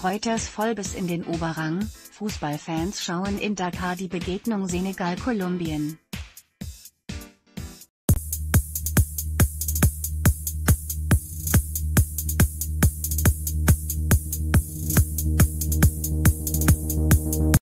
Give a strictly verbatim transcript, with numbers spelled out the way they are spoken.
Reuters voll bis in den Oberrang, Fußballfans schauen in Dakar die Begegnung Senegal-Kolumbien.